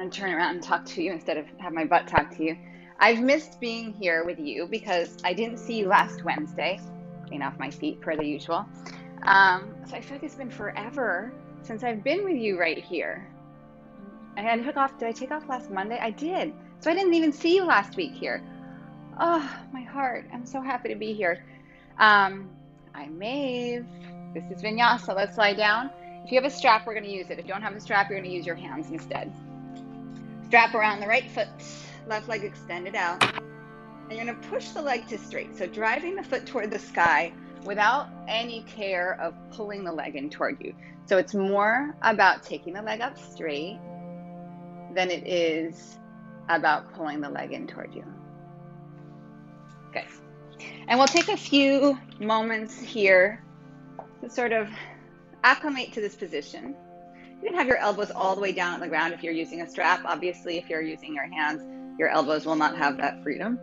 going to turn around and talk to you instead of have my butt talk to you. I've missed being here with you because I didn't see you last Wednesday. Clean off my feet per the usual. So I feel like it's been forever since I've been with you right here. Did I take off last Monday? I did. So I didn't even see you last week here. Oh, my heart. I'm so happy to be here. I'm Maeve. This is Vinyasa. Let's lie down. If you have a strap, we're going to use it. If you don't have a strap, you're going to use your hands instead. Strap around the right foot, left leg extended out. And you're going to push the leg to straight. So driving the foot toward the sky without any care of pulling the leg in toward you. So it's more about taking the leg up straight than it is about pulling the leg in toward you. Good. And we'll take a few moments here to sort of acclimate to this position. You can have your elbows all the way down on the ground if you're using a strap. Obviously, if you're using your hands, your elbows will not have that freedom.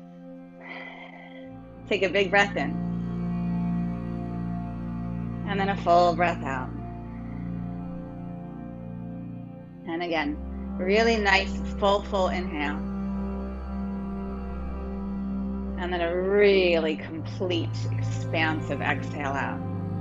Take a big breath in. And then a full breath out. And again, really nice, full inhale. And then a really complete, expansive exhale out.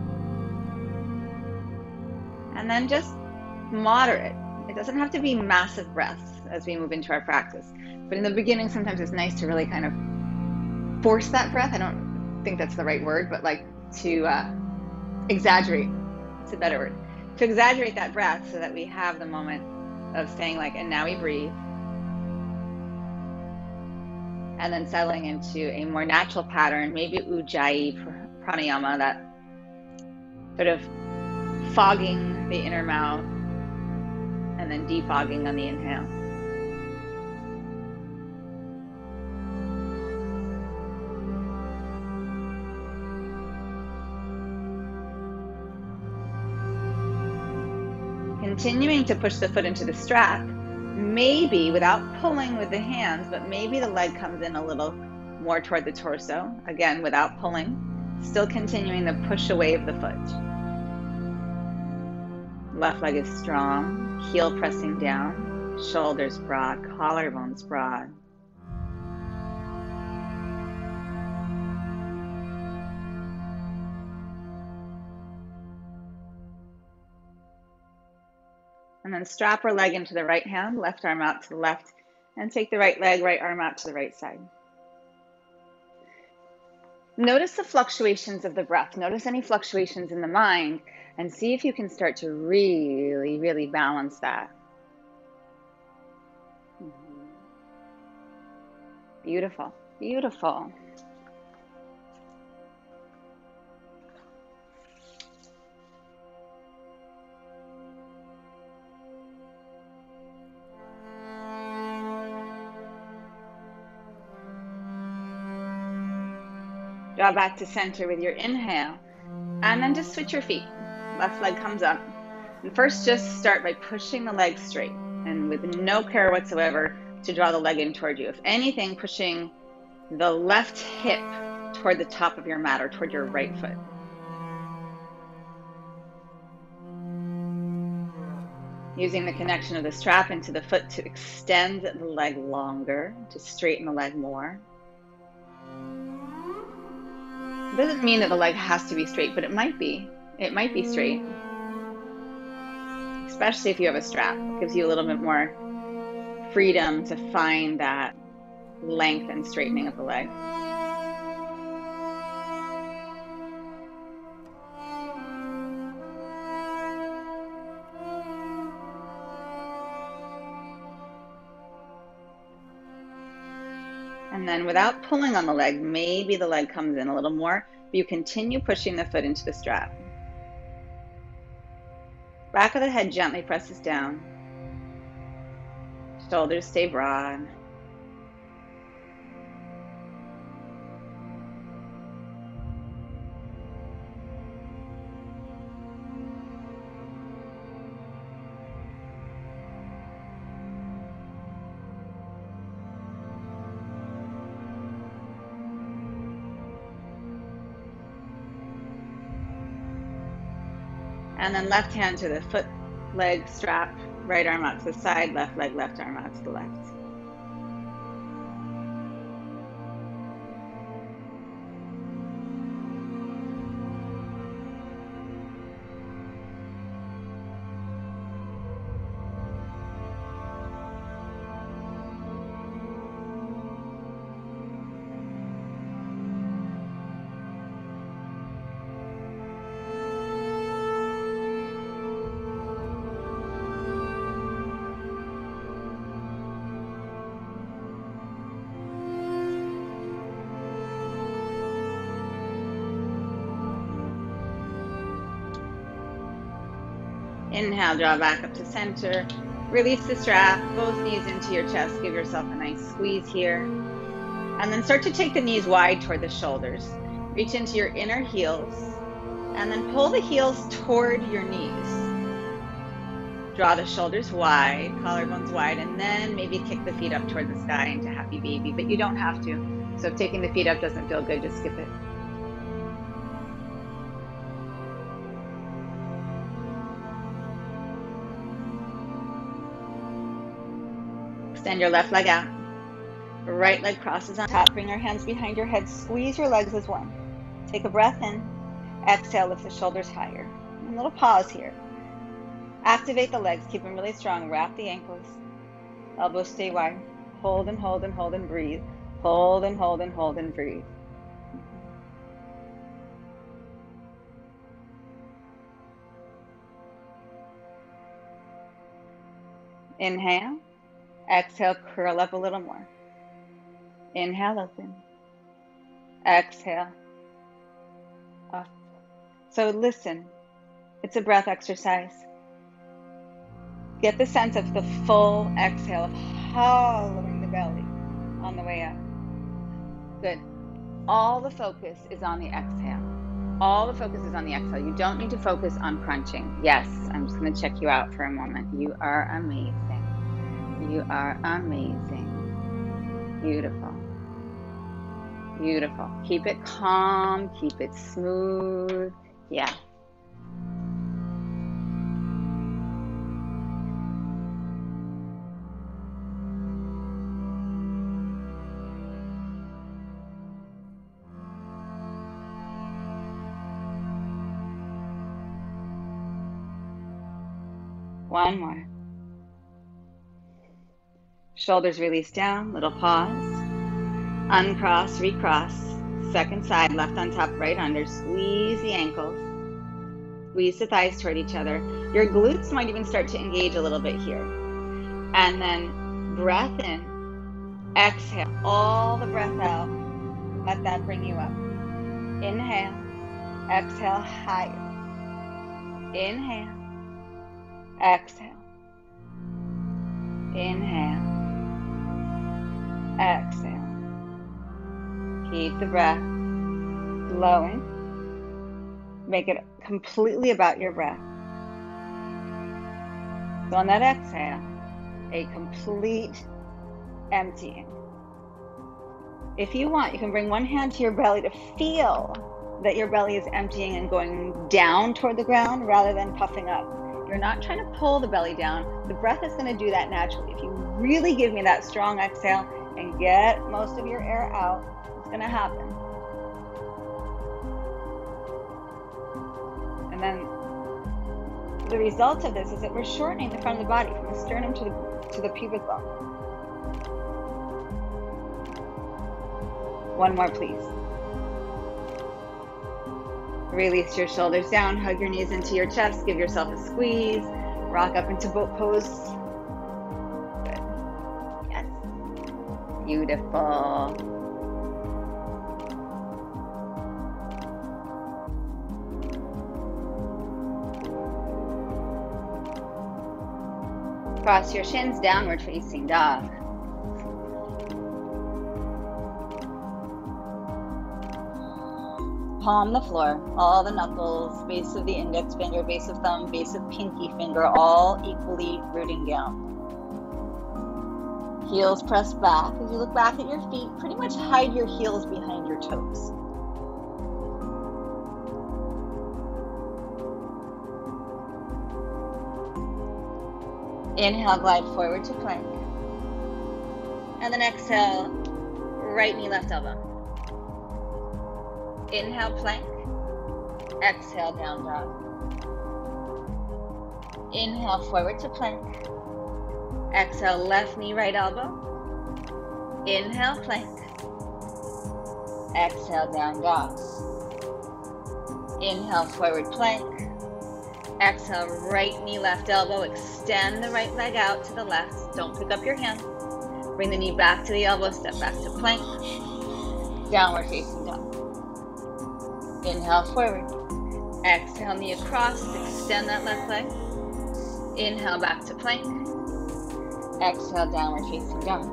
And then just moderate. It doesn't have to be massive breaths as we move into our practice. But in the beginning, sometimes it's nice to really kind of force that breath. I don't think that's the right word, but like to exaggerate. It's a better word. To exaggerate that breath so that we have the moment of saying like, and now we breathe. And then settling into a more natural pattern, maybe Ujjayi pranayama, that sort of fogging the inner mouth and then defogging on the inhale. Continuing to push the foot into the strap, maybe without pulling with the hands, but maybe the leg comes in a little more toward the torso. Again, without pulling, still continuing the push away of the foot. Left leg is strong, heel pressing down, shoulders broad, collarbones broad. And then strap our leg into the right hand, left arm out to the left, and take the right leg, right arm out to the right side. Notice the fluctuations of the breath. Notice any fluctuations in the mind, and see if you can start to really balance that. Beautiful, beautiful. Draw back to center with your inhale, and then just switch your feet. Left leg comes up. And first, just start by pushing the leg straight, and with no care whatsoever to draw the leg in toward you. If anything, pushing the left hip toward the top of your mat or toward your right foot. Using the connection of the strap into the foot to extend the leg longer, to straighten the leg more. It doesn't mean that the leg has to be straight, but it might be. It might be straight. Especially if you have a strap. It gives you a little bit more freedom to find that length and straightening of the leg. And then without pulling on the leg, maybe the leg comes in a little more, but you continue pushing the foot into the strap. Back of the head gently presses down. Shoulders stay broad. And then left hand to the foot leg strap, right arm out to the side, left leg, left arm out to the left. Inhale, draw back up to center. Release the strap, both knees into your chest. Give yourself a nice squeeze here. And then start to take the knees wide toward the shoulders. Reach into your inner heels. And then pull the heels toward your knees. Draw the shoulders wide, collarbones wide, and then maybe kick the feet up toward the sky into happy baby. But you don't have to. So if taking the feet up doesn't feel good, just skip it. Extend your left leg out. Right leg crosses on top. Bring your hands behind your head. Squeeze your legs as one. Take a breath in. Exhale, lift the shoulders higher. A little pause here. Activate the legs. Keep them really strong. Wrap the ankles. Elbows stay wide. Hold and hold and hold and breathe. Hold and hold and hold and breathe. Inhale. Exhale, curl up a little more. Inhale, open. Exhale, up. So listen, it's a breath exercise. Get the sense of the full exhale of hollowing the belly on the way up. Good. All the focus is on the exhale. All the focus is on the exhale. You don't need to focus on crunching. Yes, I'm just going to check you out for a moment. You are amazing. You are amazing. Beautiful. Beautiful. Keep it calm. Keep it smooth. Yeah. One more. Shoulders release down, little pause. Uncross, recross. Second side, left on top, right under. Squeeze the ankles. Squeeze the thighs toward each other. Your glutes might even start to engage a little bit here. And then breath in. Exhale, all the breath out. Let that bring you up. Inhale. Exhale, higher. Inhale. Exhale. Inhale. Exhale. Keep the breath flowing. Make it completely about your breath. So on that exhale, a complete emptying. If you want, you can bring one hand to your belly to feel that your belly is emptying and going down toward the ground rather than puffing up. You're not trying to pull the belly down. The breath is going to do that naturally. If you really give me that strong exhale and get most of your air out, it's going to happen. And then the result of this is that we're shortening the front of the body from the sternum to the pubic bone. One more, please. Release your shoulders down, hug your knees into your chest, give yourself a squeeze, rock up into boat pose. Good. Yes. Beautiful. Cross your shins, downward facing dog. Palm the floor, all the knuckles, base of the index finger, base of thumb, base of pinky finger, all equally rooting down. Heels pressed back. As you look back at your feet, pretty much hide your heels behind your toes. Inhale, glide forward to plank. And then exhale, right knee, left elbow. Inhale, plank. Exhale, down dog. Inhale, forward to plank. Exhale, left knee, right elbow. Inhale, plank. Exhale, down dog. Inhale, forward plank. Exhale, right knee, left elbow. Extend the right leg out to the left. Don't pick up your hand. Bring the knee back to the elbow. Step back to plank. Downward facing dog. Inhale, forward. Exhale, knee across. Extend that left leg. Inhale, back to plank. Exhale, downward facing dog.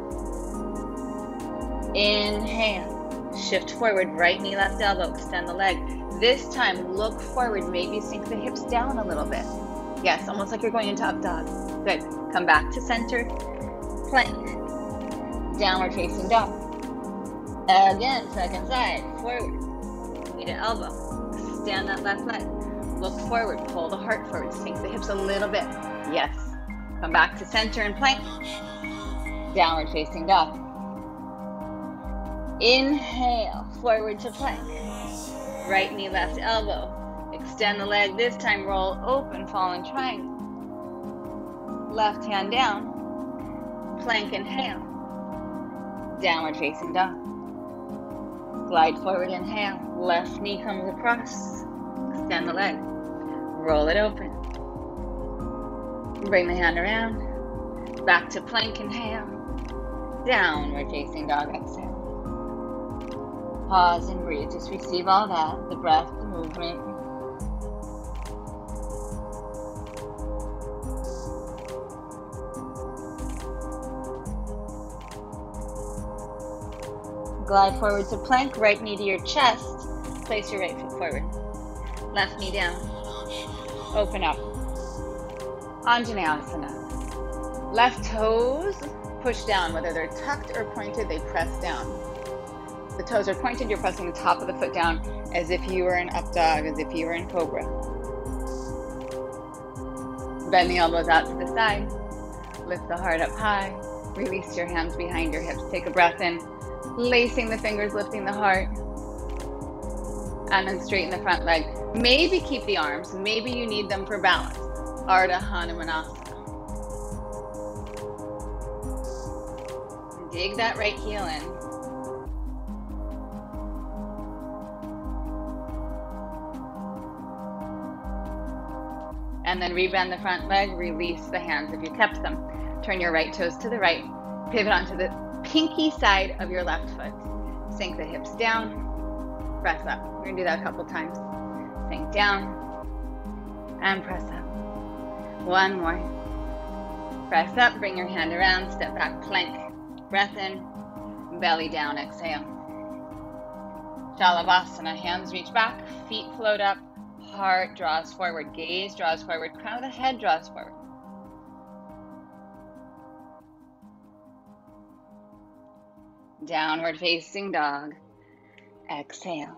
Inhale. Shift forward, right knee, left elbow. Extend the leg. This time, look forward. Maybe sink the hips down a little bit. Yes, almost like you're going into up dog. Good. Come back to center. Plank. Downward facing dog. Again, second side. Forward. Knee to elbow. Extend that left leg. Look forward. Pull the heart forward. Sink the hips a little bit. Yes. Come back to center and plank. Downward facing dog. Inhale. Forward to plank. Right knee, left elbow. Extend the leg. This time, roll open, falling triangle. Left hand down. Plank, inhale. Downward facing dog. Glide forward, inhale. Left knee comes across. Extend the leg. Roll it open. Bring the hand around. Back to plank, inhale. Downward facing dog, exhale. Pause and breathe. Just receive all that. The breath, the movement. Glide forward to plank. Right knee to your chest. Place your right foot forward. Left knee down. Open up. Anjaneyasana. Left toes push down. Whether they're tucked or pointed, they press down. The toes are pointed, you're pressing the top of the foot down as if you were in up dog, as if you were in cobra. Bend the elbows out to the side. Lift the heart up high. Release your hands behind your hips. Take a breath in, lacing the fingers, lifting the heart. And then straighten the front leg. Maybe keep the arms. Maybe you need them for balance. Ardha Hanumanasana. Dig that right heel in. And then rebend the front leg, release the hands if you kept them. Turn your right toes to the right, pivot onto the pinky side of your left foot. Sink the hips down, press up. We're gonna do that a couple times. Sink down, and press up. One more. Press up, bring your hand around, step back, plank. Breath in, belly down, exhale. Shalabhasana, hands reach back, feet float up. Heart draws forward, gaze draws forward, crown of the head draws forward. Downward facing dog. Exhale.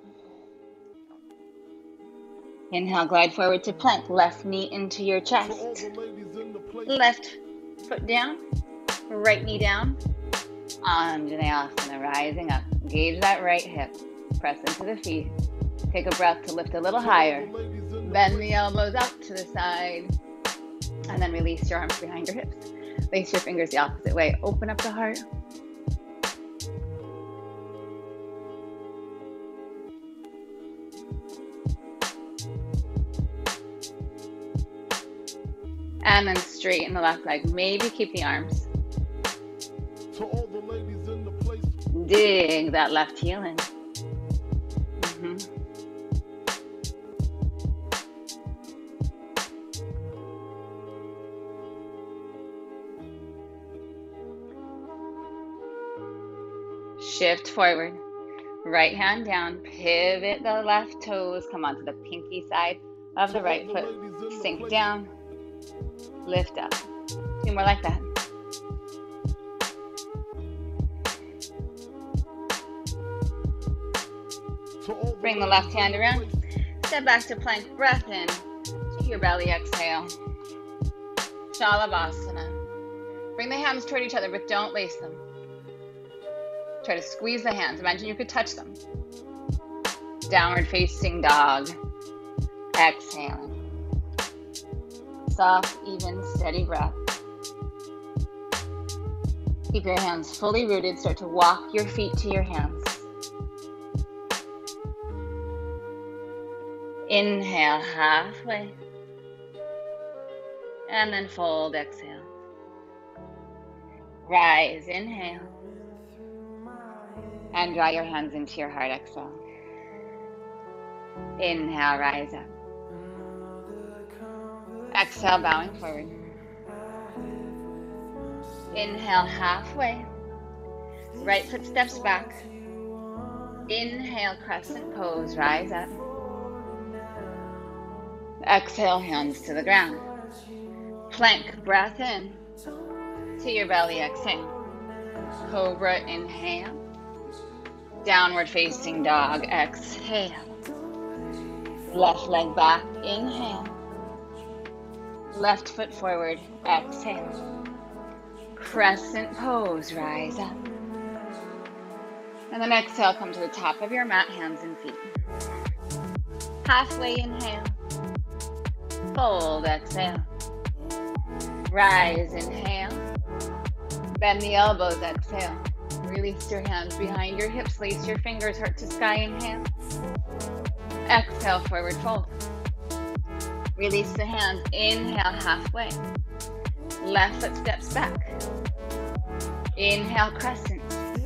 Inhale, glide forward to plank. Left knee into your chest. Left foot down. Right knee down. Anjaneyasana, rising up. Engage that right hip. Press into the feet. Take a breath to lift a little higher. Bend the elbows up to the side. And then release your arms behind your hips. Lace your fingers the opposite way. Open up the heart. And then straighten the left leg. Maybe keep the arms. To all the ladies in the place. Dig that left heel in. Shift forward. Right hand down. Pivot the left toes. Come onto the pinky side of the right foot. Sink down. Lift up. Two more like that. Bring the left hand around. Step back to plank. Breath in. To your belly. Exhale. Shalabhasana. Bring the hands toward each other, but don't lace them. Try to squeeze the hands. Imagine you could touch them. Downward facing dog. Exhaling. Soft, even, steady breath. Keep your hands fully rooted. Start to walk your feet to your hands. Inhale halfway. And then fold, exhale. Rise, inhale. And draw your hands into your heart, exhale. Inhale, rise up. Exhale, bowing forward. Inhale, halfway. Right foot steps back. Inhale, crescent pose, rise up. Exhale, hands to the ground. Plank, breath in. To your belly, exhale. Cobra, inhale. Downward facing dog, exhale. Left leg back, inhale. Left foot forward, exhale. Crescent pose, rise up. And then exhale, come to the top of your mat, hands and feet. Halfway inhale. Fold, exhale. Rise, inhale. Bend the elbows, exhale. Release your hands behind your hips, lace your fingers, heart to sky, inhale. Exhale, forward fold. Release the hands, inhale, halfway. Left foot steps back. Inhale, crescent.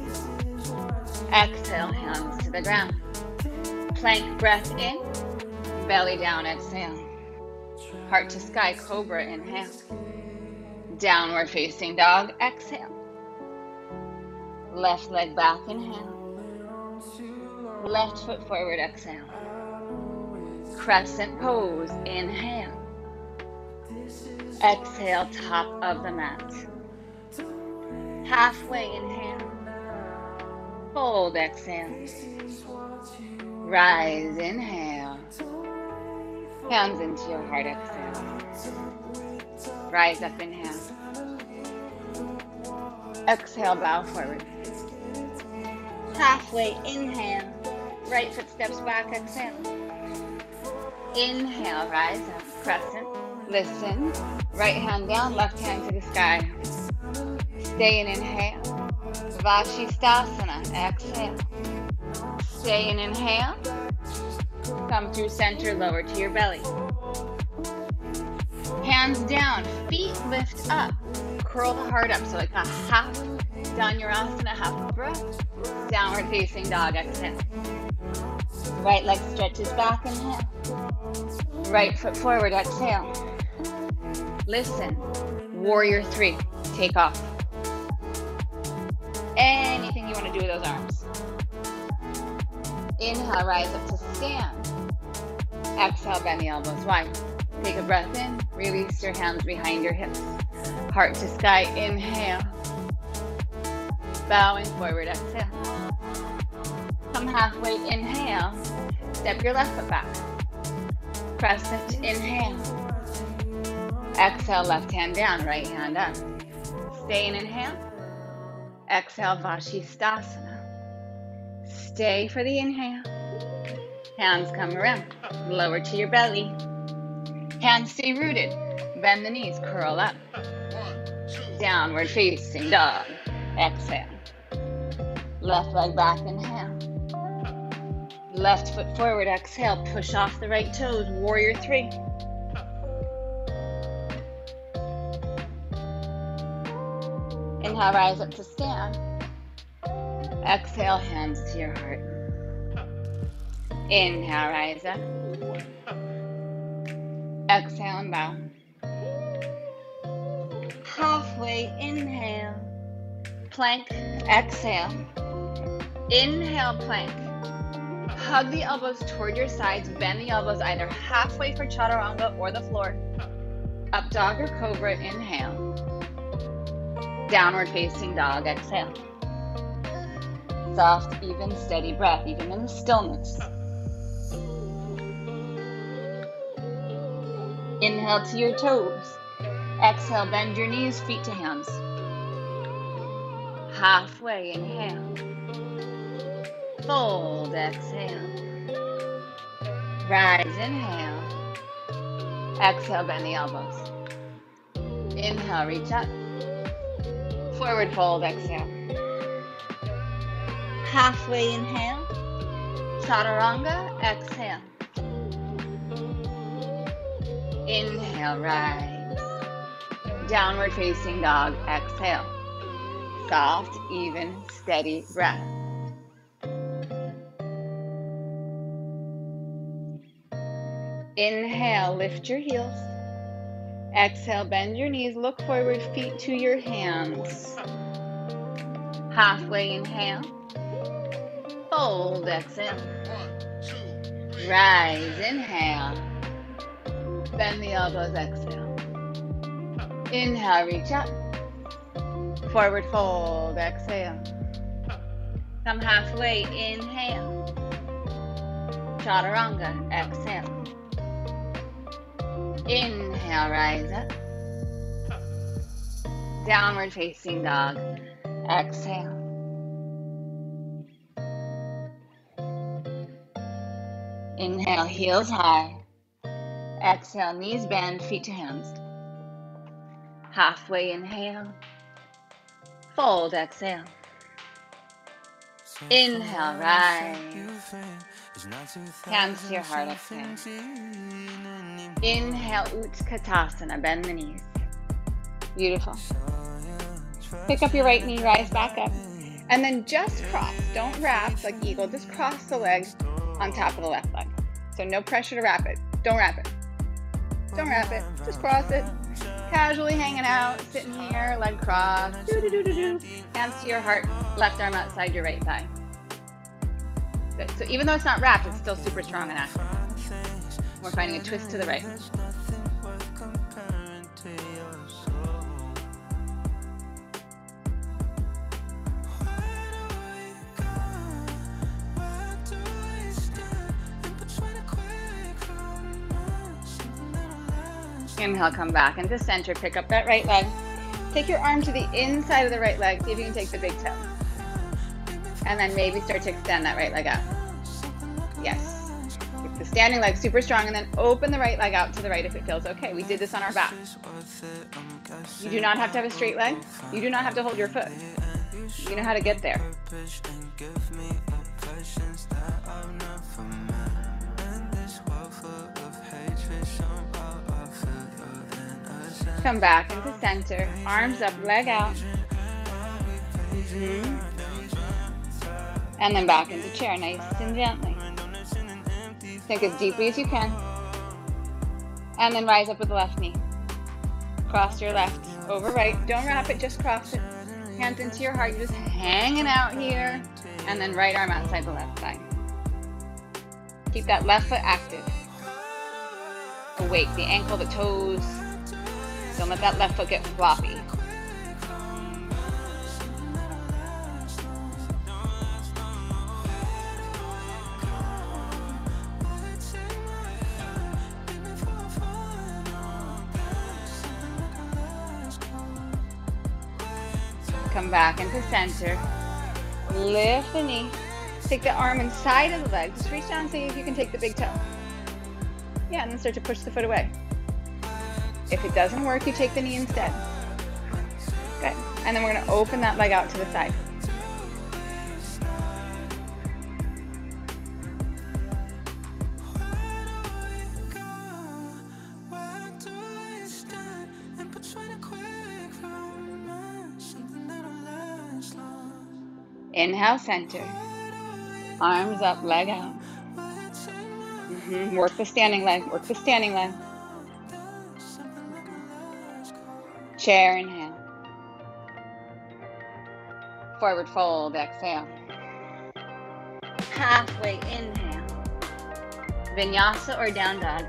Exhale, hands to the ground. Plank, breath in. Belly down, exhale. Heart to sky, cobra, inhale. Downward facing dog, exhale. Left leg back, inhale. Left foot forward, exhale. Crescent pose, inhale. Exhale, top of the mat. Halfway, inhale. Fold, exhale. Rise, inhale. Hands into your heart, exhale. Rise up, inhale. Exhale, bow forward. Halfway, inhale. Right foot steps back, exhale. Inhale, rise up, crescent. Listen. Right hand down, left hand to the sky. Stay and inhale. Vashisthasana, exhale. Stay and inhale. Come through center, lower to your belly. Hands down, feet lift up. Curl the heart up, so like a half Dhanurasana, half breath. Downward facing dog, exhale. Right leg stretches back, inhale. Right foot forward, exhale. Listen, warrior three, take off. Anything you want to do with those arms. Inhale, rise up to stand. Exhale, bend the elbows wide. Take a breath in, release your hands behind your hips. Heart to sky, inhale. Bowing forward, exhale. Come halfway, inhale. Step your left foot back. Crescent, inhale. Exhale, left hand down, right hand up. Stay and inhale. Exhale, Vashisthasana. Stay for the inhale. Hands come around. Lower to your belly. Hands stay rooted. Bend the knees, curl up. Downward facing dog. Exhale. Left leg back, inhale. Left foot forward, exhale. Push off the right toes, warrior three. Inhale, rise up to stand. Exhale, hands to your heart. Inhale, rise up. Exhale and bow. Halfway, inhale. Plank, exhale. Inhale, plank. Hug the elbows toward your sides. Bend the elbows either halfway for chaturanga or the floor. Up dog or cobra, inhale. Downward facing dog, exhale. Soft, even, steady breath, even in the stillness. Inhale to your toes. Exhale, bend your knees, feet to hands. Halfway, inhale. Fold, exhale. Rise, inhale. Exhale, bend the elbows. Inhale, reach up. Forward fold, exhale. Halfway, inhale. Chaturanga, exhale. Inhale, rise. Downward facing dog, exhale. Soft, even, steady breath. Inhale, lift your heels. Exhale, bend your knees, look forward, feet to your hands. Halfway, inhale. Fold, exhale. Rise, inhale. Bend the elbows, exhale. Inhale, reach up. Forward fold, exhale. Come halfway, inhale. Chaturanga, exhale. Inhale, rise up. Downward facing dog, exhale. Inhale, heels high. Exhale, knees bend, feet to hands. Halfway, inhale. Fold, exhale. Inhale, rise. Hands to your heart, exhale. Inhale, Utkatasana, bend the knees. Beautiful. Pick up your right knee, rise back up. And then just cross. Don't wrap like eagle, just cross the leg on top of the left leg. So no pressure to wrap it. Don't wrap it. Don't wrap it. Just cross it. Casually hanging out, sitting here, leg crossed. Hands to your heart, left arm outside your right thigh. Good. So even though it's not wrapped, it's still super strong and active. We're finding a twist to the right. Inhale, come back into center, pick up that right leg. Take your arm to the inside of the right leg, see if you can take the big toe. And then maybe start to extend that right leg out. Yes. Keep the standing leg super strong and then open the right leg out to the right if it feels okay. We did this on our back. You do not have to have a straight leg. You do not have to hold your foot. You know how to get there. Come back into center, arms up, leg out. And then back into chair, nice and gently. Sink as deeply as you can. And then rise up with the left knee. Cross your left over right. Don't wrap it, just cross it. Hands into your heart, you're just hanging out here. And then right arm outside the left side. Keep that left foot active. Awake, the ankle, the toes. Don't let that left foot get floppy. Come back into center. Lift the knee. Take the arm inside of the leg. Just reach down and see if you can take the big toe. Yeah, and then start to push the foot away. If it doesn't work, you take the knee instead. Good. And then we're going to open that leg out to the side. Inhale, center. Arms up, leg out. Work the standing leg. Work the standing leg. Chair, inhale. Forward fold, exhale. Halfway, inhale. Vinyasa or down dog.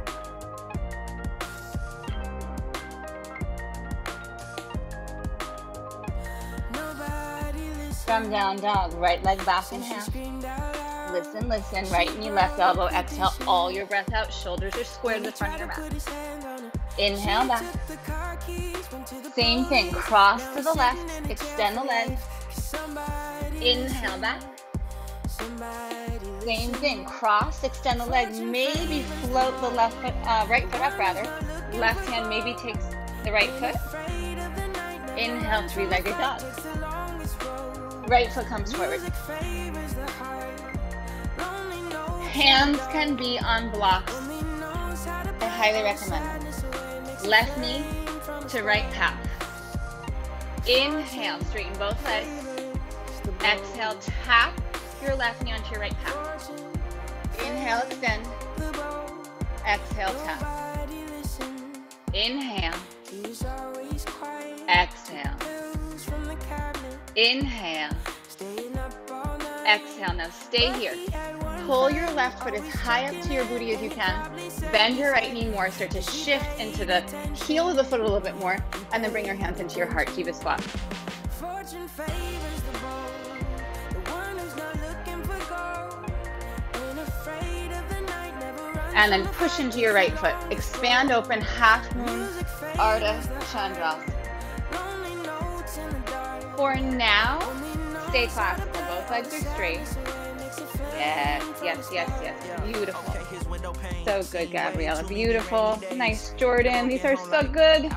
From down dog, right leg back in half. Listen, listen, right knee, left elbow, exhale all your breath out. Shoulders are squared to the front of your mat. Inhale back. Same thing, cross to the left, extend the legs, inhale back. Same thing, cross, extend the leg, maybe float the left foot, right foot up rather. Left hand maybe takes the right foot. Inhale, three-legged dog. Right foot comes forward. Hands can be on blocks. I highly recommend it. Left knee to right calf. Inhale, straighten both legs. Exhale, tap your left knee onto your right calf. Inhale, extend. Exhale, tap. Inhale. Exhale. Inhale. Exhale. Now stay here. Pull your left foot as high up to your booty as you can. Bend your right knee more. Start to shift into the heel of the foot a little bit more. And then bring your hands into your heart. Diva Squat. And then push into your right foot. Expand open, half moon, Ardha Chandrasana. For now, stay classical. Both legs are straight. Yes, yes, yes, yes. Beautiful. So good, Gabriella. Beautiful. Nice, Jordan. These are so good.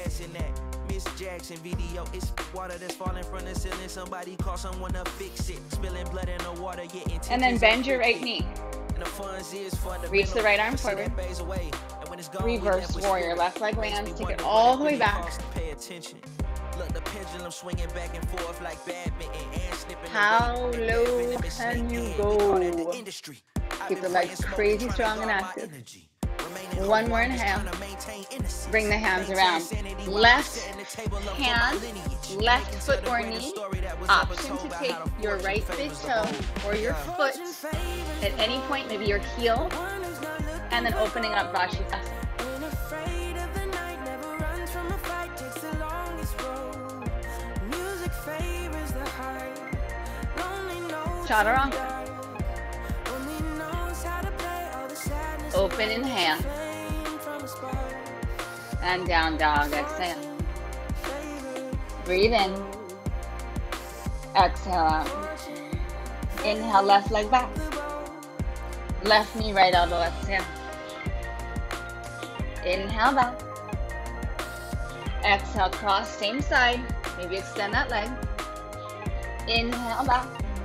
And then bend your right knee. Reach the right arm forward. Reverse warrior. Left leg lands. Take it all the way back. How low can you go? Keep the legs crazy strong and active. One more inhale. Bring the hands around. Left hand, left foot or knee. Option to take your right big toe or your foot at any point, maybe your heel, and then opening up Vashisthana. Chaturanga. Open inhale. And down dog, exhale. Breathe in. Exhale out. Inhale, left leg back. Left knee, right elbow, exhale. Inhale back. Exhale, cross, same side. Maybe extend that leg. Inhale back.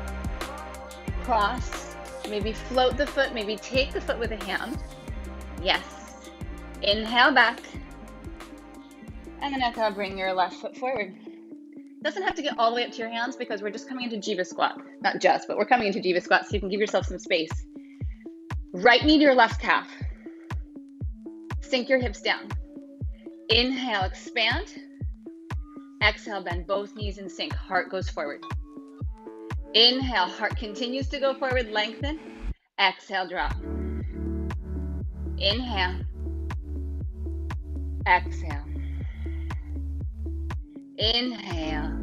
Cross. Maybe float the foot. Maybe take the foot with a hand. Yes. Inhale back. And then exhale, bring your left foot forward. Doesn't have to get all the way up to your hands because we're just coming into Jiva Squat. Not just, but we're coming into Jiva Squat so you can give yourself some space. Right knee to your left calf. Sink your hips down. Inhale, expand. Exhale, bend both knees in sync. Heart goes forward. Inhale, heart continues to go forward, lengthen. Exhale, drop. Inhale. Exhale. Inhale.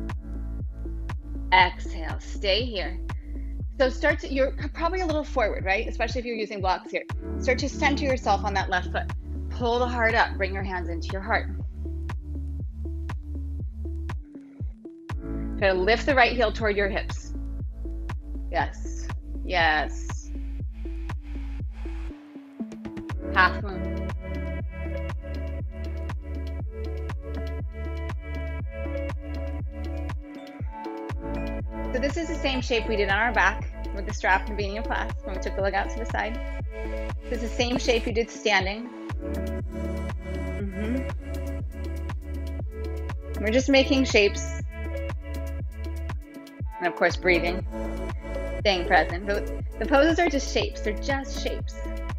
Exhale. Stay here. So start to, you're probably a little forward, right? Especially if you're using blocks here. Start to center yourself on that left foot. Pull the heart up. Bring your hands into your heart. Try to lift the right heel toward your hips. Yes. Yes. Half moon. So this is the same shape we did on our back with the strap in the beginning of class when we took the leg out to the side. This is the same shape you did standing. We're just making shapes. And of course, breathing, staying present. The poses are just shapes. They're just shapes.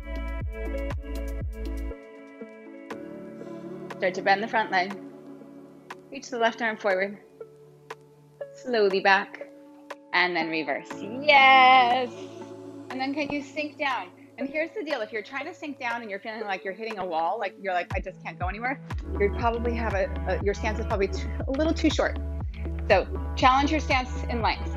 Start to bend the front leg. Reach the left arm forward. Slowly back. And then reverse. Yes! And then can you sink down? And here's the deal. If you're trying to sink down and you're feeling like you're hitting a wall, like you're like, I just can't go anywhere, you probably have your stance is probably a little too short. So challenge your stance in length.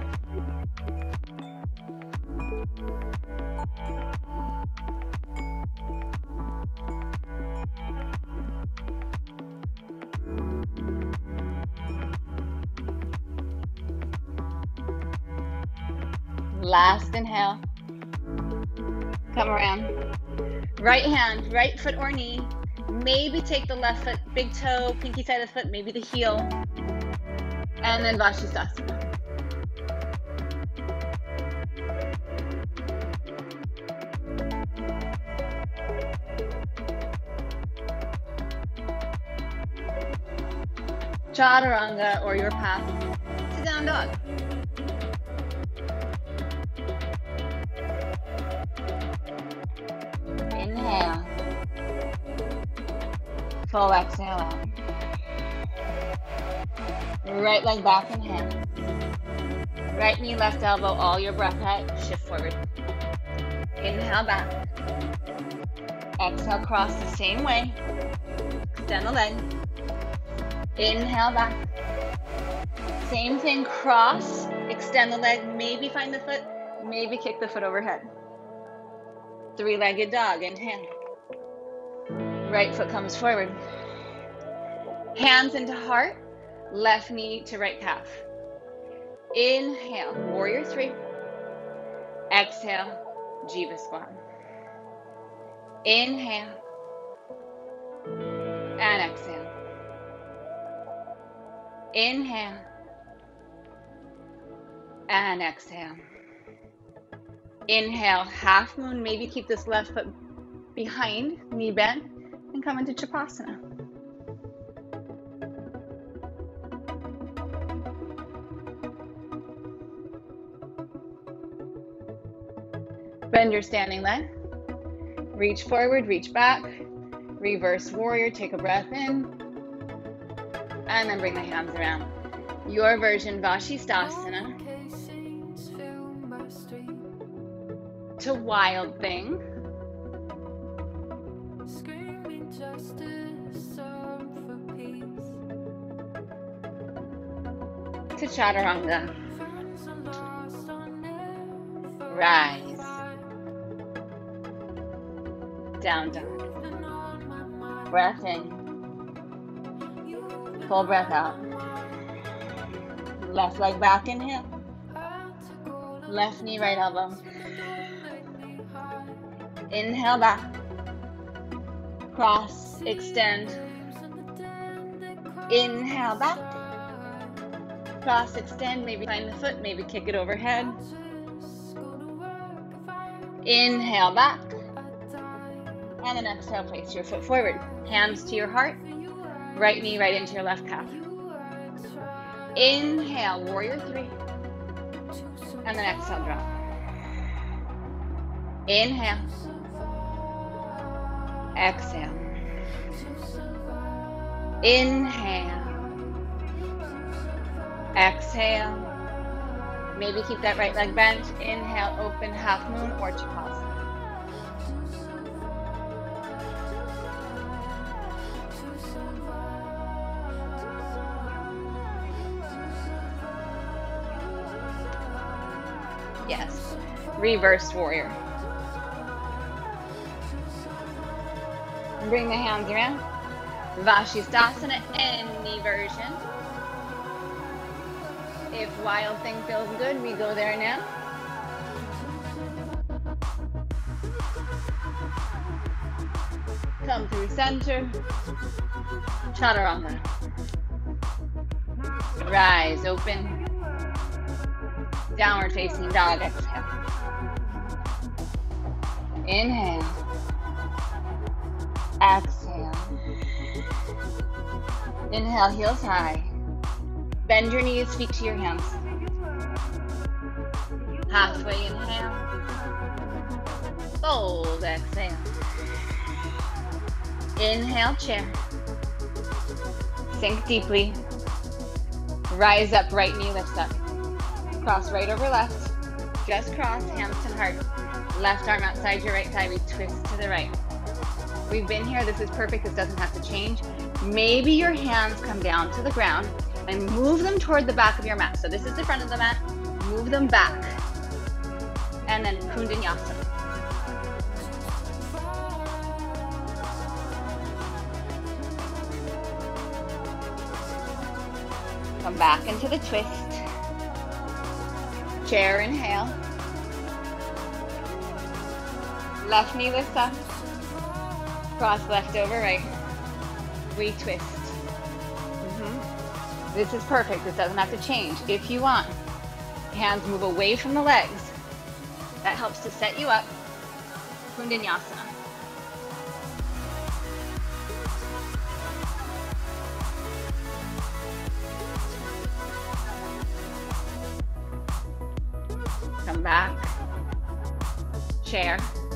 Last inhale. Come around. Right hand, right foot or knee. Maybe take the left foot, big toe, pinky side of the foot, maybe the heel. And then Vashisthasana. Chaturanga, or your path to down dog. Inhale. Full exhale out. Right leg back, inhale. Right knee, left elbow, all your breath out, shift forward. Inhale back. Exhale, cross the same way. Extend the leg. Inhale back. Same thing, cross, extend the leg, maybe find the foot, maybe kick the foot overhead. Three-legged dog, inhale. Right foot comes forward. Hands into heart, left knee to right calf. Inhale, warrior three. Exhale, Jiva Squat. Inhale. And exhale. Inhale. And exhale. Inhale, half moon. Maybe keep this left foot behind, knee bend, and come into Chapasana. Bend your standing leg. Reach forward, reach back. Reverse warrior, take a breath in. And then bring the hands around. Your version, Vashisthasana. To wild thing. To chaturanga. Rise. Down dog. Breath in. Full breath out. Left leg back, inhale. Left knee, right elbow. Inhale back. Cross, extend. Inhale back. Cross, extend, maybe find the foot, maybe kick it overhead. Inhale back. And then exhale, place your foot forward. Hands to your heart. Right knee right into your left calf. Inhale, warrior three. And then exhale, drop. Inhale. Exhale. Inhale. Exhale. Maybe keep that right leg bent. Inhale, open half moon or Chapasana. Yes. Reverse warrior. Bring the hands around. Vashisthasana, any version. If wild thing feels good, we go there now. Come through center. Chaturanga. Rise, open. Downward facing dog, exhale. Inhale. Exhale. Inhale, heels high. Bend your knees, feet to your hands. Halfway inhale. Fold, exhale. Inhale, chair. Sink deeply. Rise up, right knee lifts up. Cross right over left. Just cross, hands to heart. Left arm outside your right thigh, we twist to the right. We've been here, this is perfect, this doesn't have to change. Maybe your hands come down to the ground and move them toward the back of your mat. So this is the front of the mat, move them back. And then Kundanyasa. Come back into the twist. Chair, inhale. Left knee lifts up. Cross left over right. Retwist. This is perfect. This doesn't have to change. If you want, hands move away from the legs. That helps to set you up. Kundanyasana. Come back. Chair.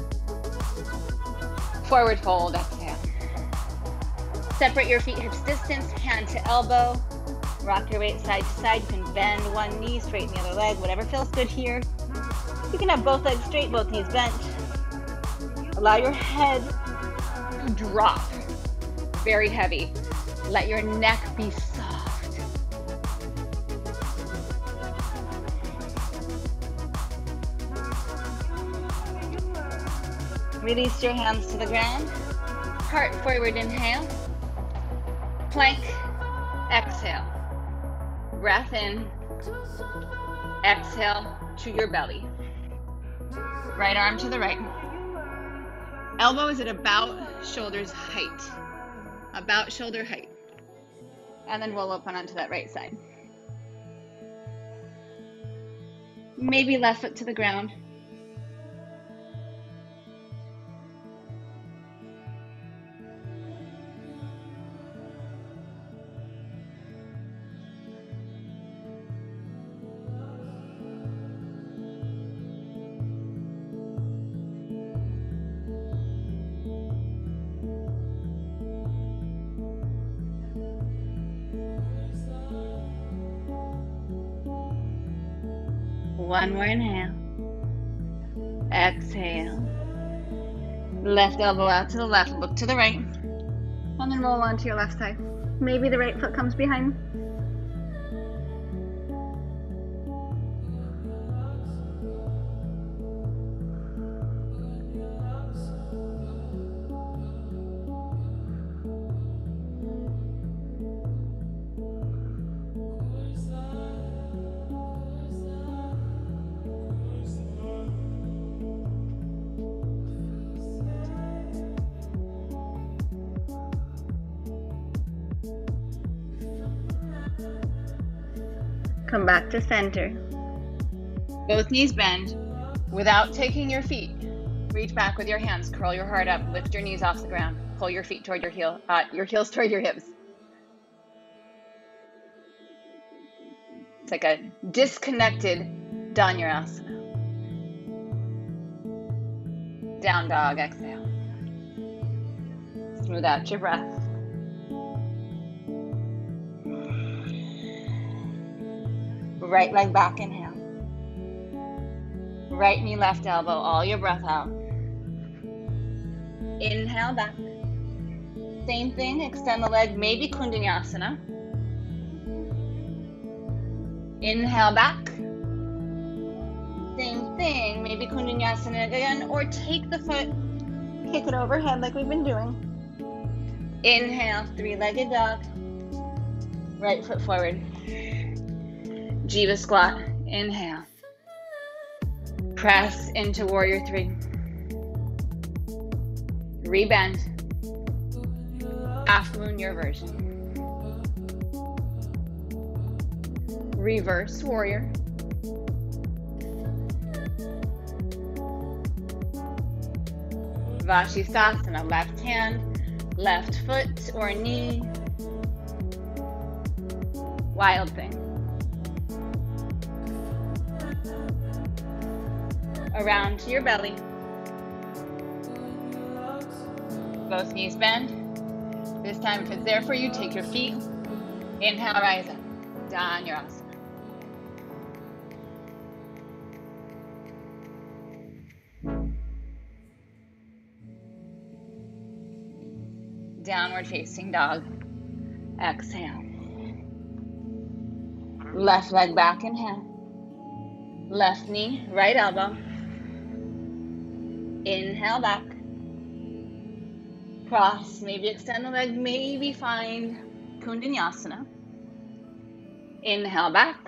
Forward fold, exhale. Separate your feet hips distance, hand to elbow. Rock your weight side to side. You can bend one knee, straighten the other leg, whatever feels good here. You can have both legs straight, both knees bent. Allow your head to drop. Very heavy. Let your neck be soft. Release your hands to the ground. Heart forward, inhale. Plank, exhale. Breath in, exhale to your belly. Right arm to the right. Elbow is at about shoulders height. About shoulder height. And then roll up onto that right side. Maybe left foot to the ground. One more inhale. Exhale. Left elbow out to the left, look to the right. And then roll onto your left side. Maybe the right foot comes behind. Come back to center. Both knees bend. Without taking your feet, reach back with your hands. Curl your heart up. Lift your knees off the ground. Pull your feet toward your heels toward your hips. It's like a disconnected Dhanurasana. Down dog, exhale. Smooth out your breath. Right leg back, inhale. Right knee, left elbow, all your breath out. Inhale back. Same thing, extend the leg, maybe Kundanyasana. Inhale back. Same thing, maybe Kundanyasana again, or take the foot, kick it overhead like we've been doing. Inhale, three-legged dog. Right foot forward. Jiva Squat, inhale. Press into Warrior 3. Rebend. Half moon your version. Reverse warrior. Vashisthasana, left hand, left foot or knee. Wild thing. Around to your belly. Both knees bend. This time, if it's there for you, take your feet. Inhale, rise up. Dhanurasana. Downward facing dog. Exhale. Left leg back, inhale. Left knee, right elbow. Inhale back. Cross, maybe extend the leg, maybe find Kundanyasana. Inhale back.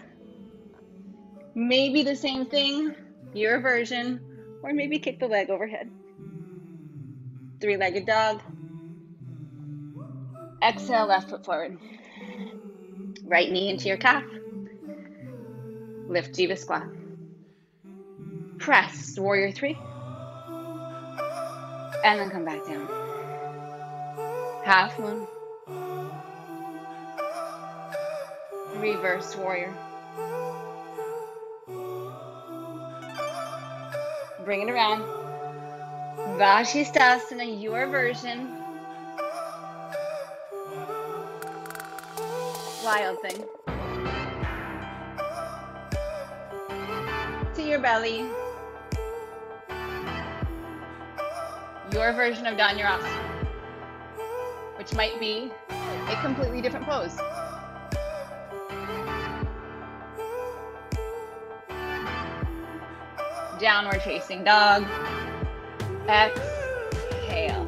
Maybe the same thing, your version, or maybe kick the leg overhead. three-legged dog. Exhale, left foot forward. Right knee into your calf. Lift Jiva Squat. Press Warrior 3. And then come back down. Half moon. Reverse warrior. Bring it around. Vashisthasana, your version. Wild thing. To your belly. Your version of Dhanurasana, which might be a completely different pose. Downward facing dog. Exhale.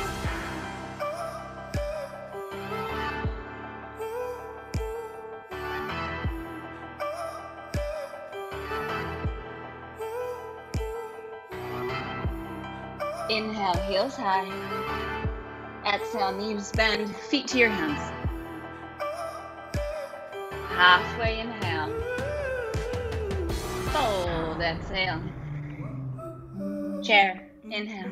Inhale, heels high. Exhale, knees bend, feet to your hands. Halfway inhale. Fold, exhale. Chair, inhale.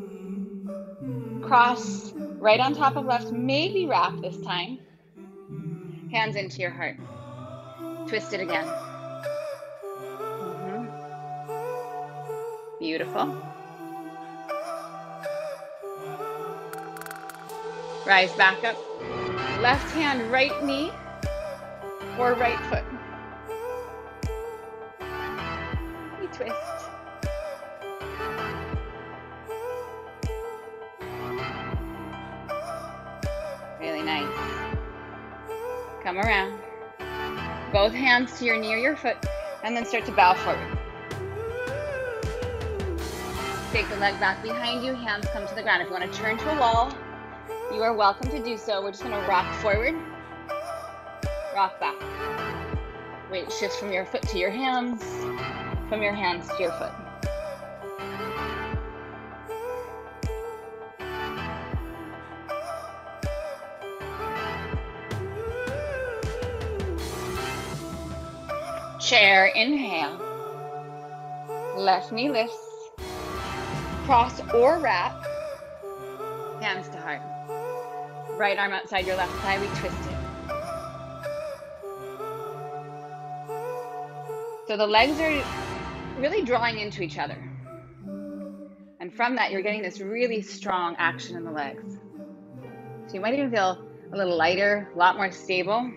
Cross right on top of left, maybe wrap this time. Hands into your heart. Twist it again. Beautiful. Rise back up. Left hand, right knee, or right foot. You twist. Really nice. Come around. Both hands to your knee or your foot, and then start to bow forward. Take the leg back behind you, hands come to the ground. If you want to turn to a wall, you are welcome to do so. We're just going to rock forward, rock back. Weight shifts from your foot to your hands, from your hands to your foot. Chair, inhale. Left knee lifts. Cross or wrap. Hands to heart. Right arm outside your left thigh, we twist it. So the legs are really drawing into each other. And from that, you're getting this really strong action in the legs. So you might even feel a little lighter, a lot more stable.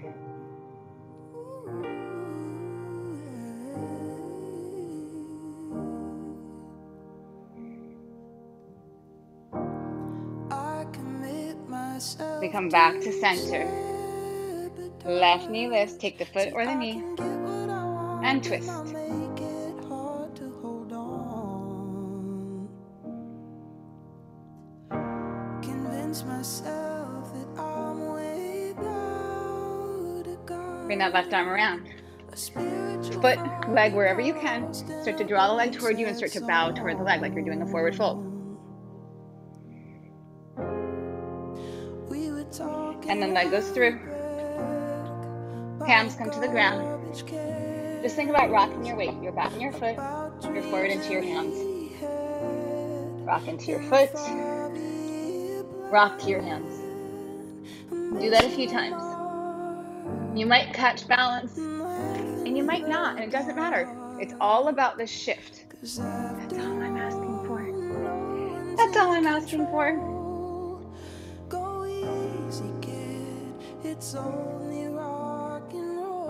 We come back to center. Left knee lifts, take the foot or the knee, and twist. Bring that left arm around. Foot, leg, wherever you can. Start to draw the leg toward you and start to bow toward the leg like you're doing a forward fold. And then leg goes through. Hands come to the ground. Just think about rocking your weight. You're back in your foot. You're forward into your hands. Rock into your foot. Rock to your hands. Do that a few times. You might catch balance, and you might not, and it doesn't matter. It's all about the shift. That's all I'm asking for. That's all I'm asking for. It's only rock and roll.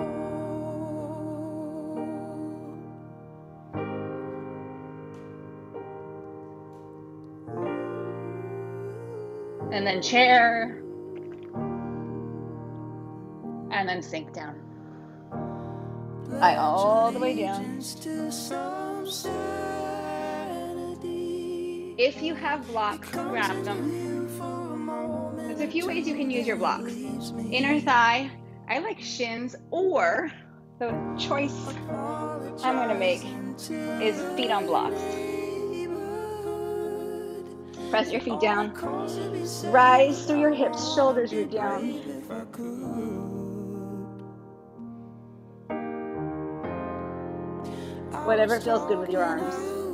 And then chair. And then sink down. Eye all the way down. If you have blocks, grab them. There's a few ways you can use your blocks. Inner thigh, I like shins, or the choice I'm going to make is feet on blocks. Press your feet down. Rise through your hips, shoulders root down. Whatever feels good with your arms.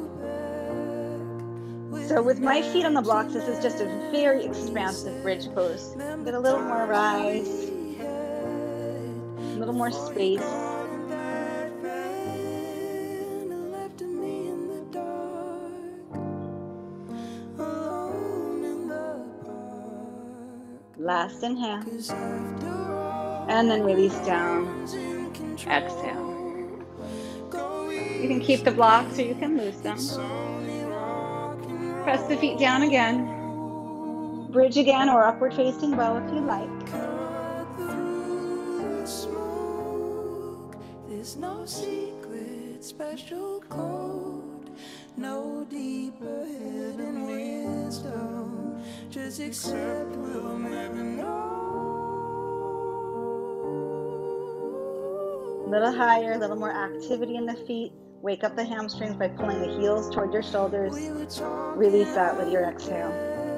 So with my feet on the blocks, this is just a very expansive bridge pose. Get a little more rise, a little more space. Last inhale, and then release down, exhale. You can keep the blocks or you can lose them. Press the feet down again. Bridge again or upward facing bow if you like. There's no secret, special code, no deeper hidden wisdom. Just accept we'll never know. A little higher, a little more activity in the feet. Wake up the hamstrings by pulling the heels toward your shoulders. Release that with your exhale.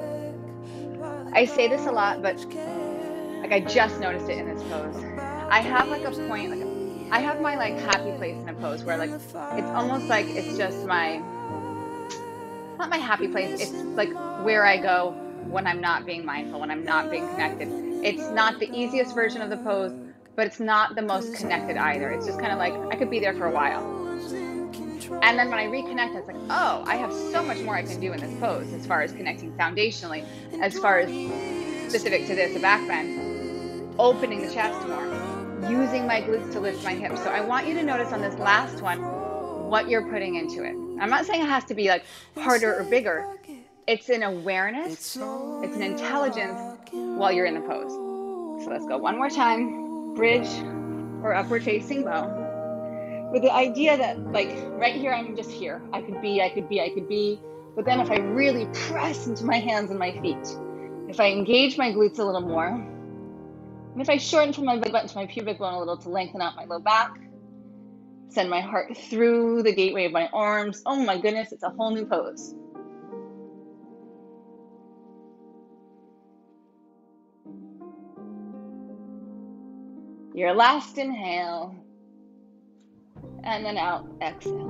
I say this a lot, but like I just noticed it in this pose. I have like a point, I have my like happy place in a pose where like it's almost like it's just my, not my happy place, it's like where I go when I'm not being mindful, when I'm not being connected. It's not the easiest version of the pose, but it's not the most connected either. It's just kind of like I could be there for a while. And then when I reconnect, it's like, oh, I have so much more I can do in this pose as far as connecting foundationally, as far as specific to this, a back bend, opening the chest more, using my glutes to lift my hips. So I want you to notice on this last one, what you're putting into it. I'm not saying it has to be like harder or bigger. It's an awareness, it's an intelligence while you're in the pose. So let's go one more time, bridge or upward facing bow. With the idea that like right here, I'm just here. I could be. But then if I really press into my hands and my feet, if I engage my glutes a little more, and if I shorten from my belly button to my pubic bone a little to lengthen out my low back, send my heart through the gateway of my arms. Oh my goodness, it's a whole new pose. Your last inhale. And then out, exhale.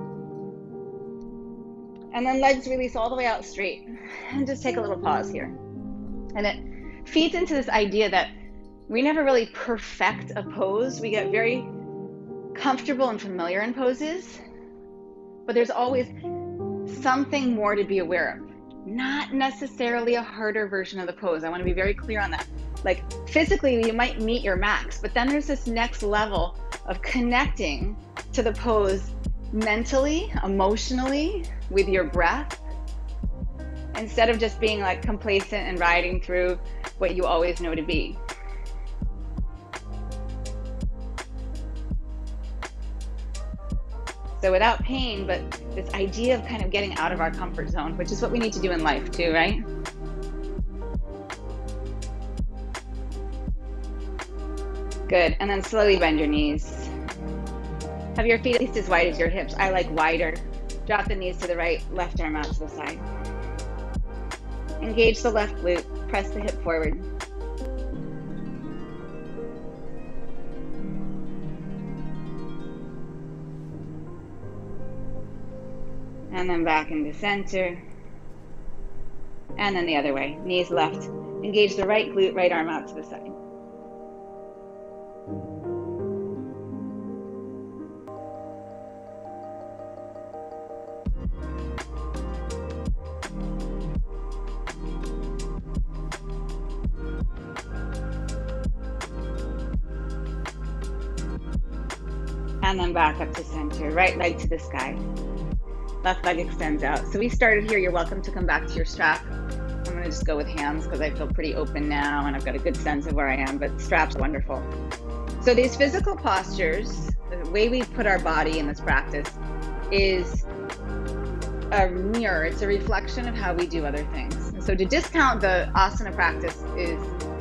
And then legs release all the way out straight. And just take a little pause here. And it feeds into this idea that we never really perfect a pose. We get very comfortable and familiar in poses. But there's always something more to be aware of. Not necessarily a harder version of the pose. I want to be very clear on that. Like physically, you might meet your max, but then there's this next level of connecting to the pose mentally, emotionally, with your breath, instead of just being like complacent and riding through what you always know to be. So without pain, but this idea of kind of getting out of our comfort zone, which is what we need to do in life too, right? Good, and then slowly bend your knees. Have your feet at least as wide as your hips. I like wider. Drop the knees to the right, left arm out to the side. Engage the left glute, press the hip forward. And then back into center. And then the other way, knees left. Engage the right glute, right arm out to the side. And then back up to center, right leg to the sky. Left leg extends out. So we started here, you're welcome to come back to your strap. I'm gonna just go with hands because I feel pretty open now and I've got a good sense of where I am, but straps are wonderful. So these physical postures, the way we put our body in this practice is a mirror, it's a reflection of how we do other things. And so to discount the asana practice is,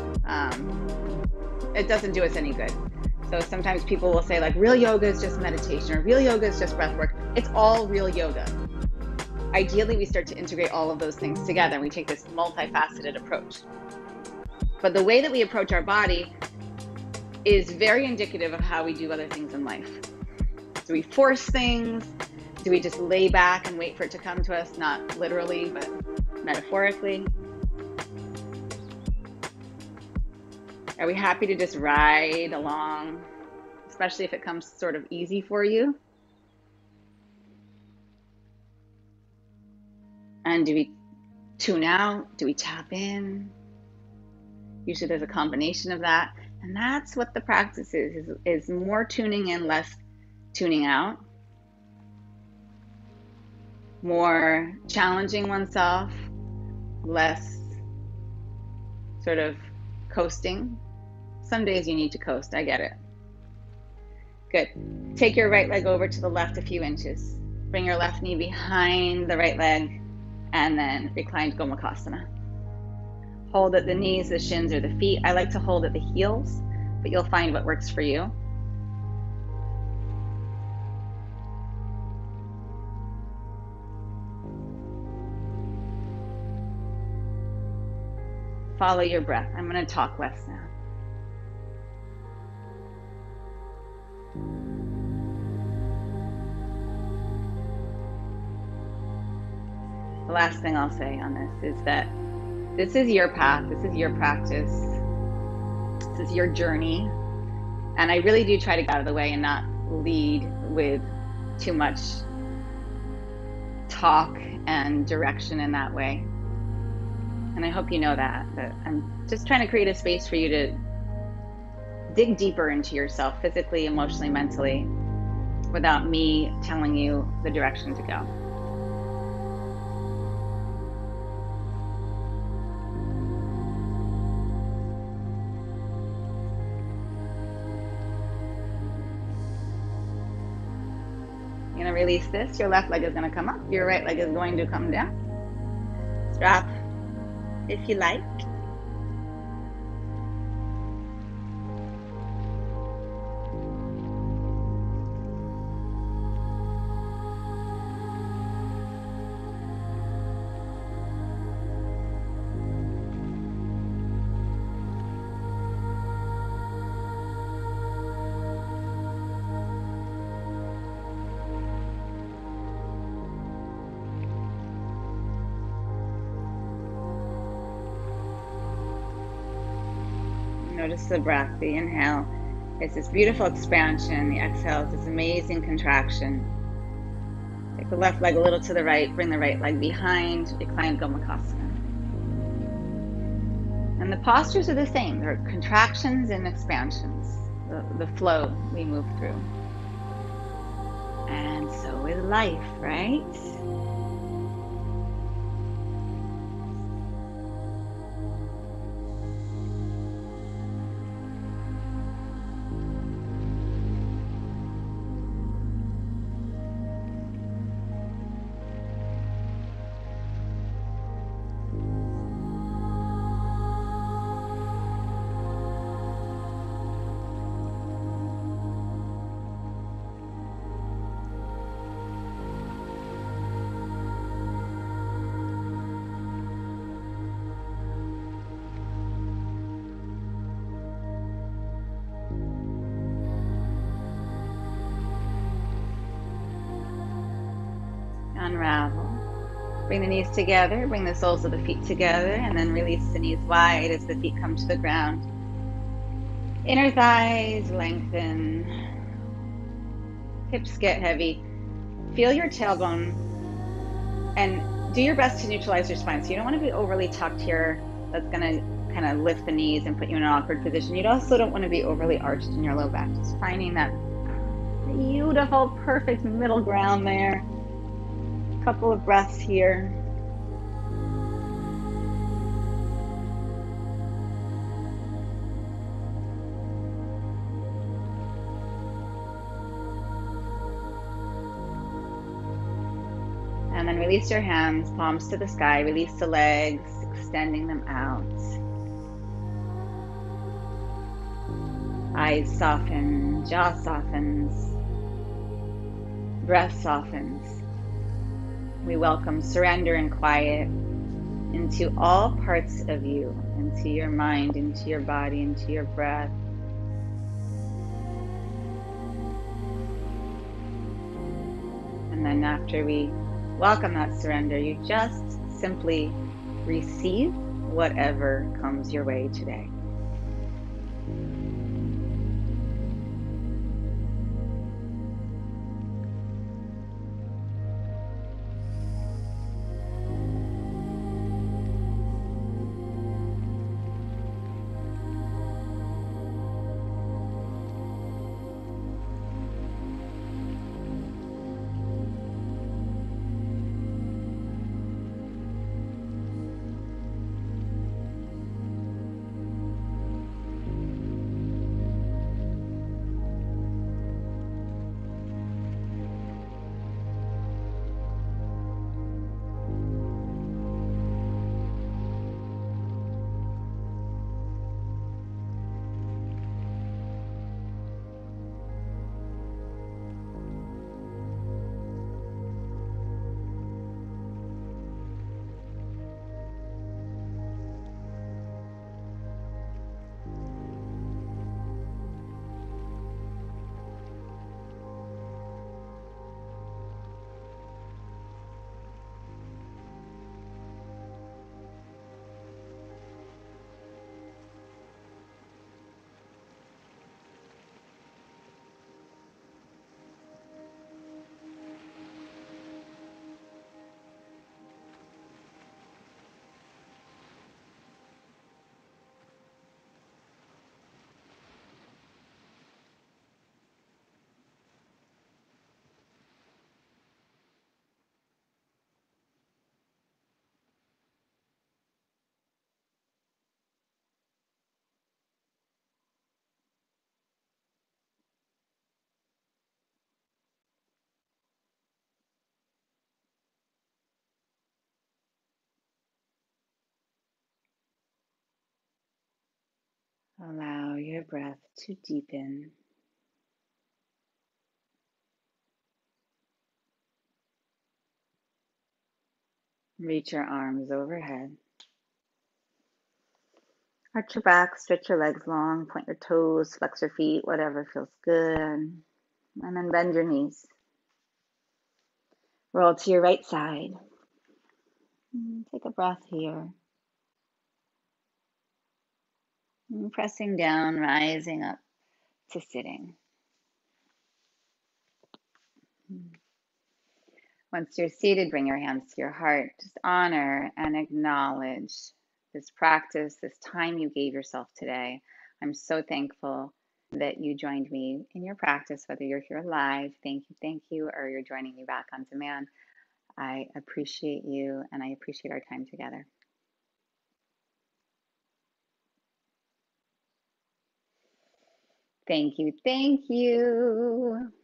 it doesn't do us any good. So sometimes people will say like real yoga is just meditation or real yoga is just breath work. It's all real yoga. ideally we start to integrate all of those things together. We take this multifaceted approach. But the way that we approach our body is very indicative of how we do other things in life. Do we force things? Do we just lay back and wait for it to come to us? Not literally, but metaphorically. Are we happy to just ride along, especially if it comes sort of easy for you? And do we tune out? Do we tap in? Usually there's a combination of that. And that's what the practice is more tuning in, less tuning out. More challenging oneself, less sort of coasting. Some days you need to coast, I get it. Good. Take your right leg over to the left a few inches. Bring your left knee behind the right leg and then reclined Gomukhasana. Hold at the knees, the shins, or the feet. I like to hold at the heels, but you'll find what works for you. Follow your breath. I'm going to talk less now. The last thing I'll say on this is that this is your path, this is your practice, this is your journey, and I really do try to get out of the way and not lead with too much talk and direction in that way. And I hope you know that I'm just trying to create a space for you to dig deeper into yourself, physically, emotionally, mentally, without me telling you the direction to go. You're going to release this. Your left leg is going to come up. Your right leg is going to come down. Strap if you like. Notice the breath. The inhale is this beautiful expansion. The exhale is this amazing contraction. Take the left leg a little to the right. Bring the right leg behind. Recline Gomukhasana. And the postures are the same. There are contractions and expansions. The flow we move through. And so is life, right? Unravel. Bring the knees together, bring the soles of the feet together, and then release the knees wide as the feet come to the ground. Inner thighs lengthen. Hips get heavy. Feel your tailbone and do your best to neutralize your spine. So you don't want to be overly tucked here. That's going to kind of lift the knees and put you in an awkward position. You also don't want to be overly arched in your low back. Just finding that beautiful, perfect middle ground there. Couple of breaths here. And then release your hands, palms to the sky. Release the legs, extending them out. Eyes soften, jaw softens, breath softens. We welcome surrender and quiet into all parts of you, into your mind, into your body, into your breath. And then after we welcome that surrender, you just simply receive whatever comes your way today. Allow your breath to deepen. Reach your arms overhead. Arch your back, stretch your legs long, point your toes, flex your feet, whatever feels good. And then bend your knees. Roll to your right side. Take a breath here. And pressing down, rising up to sitting. Once you're seated, bring your hands to your heart. Just honor and acknowledge this practice, this time you gave yourself today. I'm so thankful that you joined me in your practice, whether you're here live, thank you, or you're joining me back on demand. I appreciate you and I appreciate our time together. Thank you.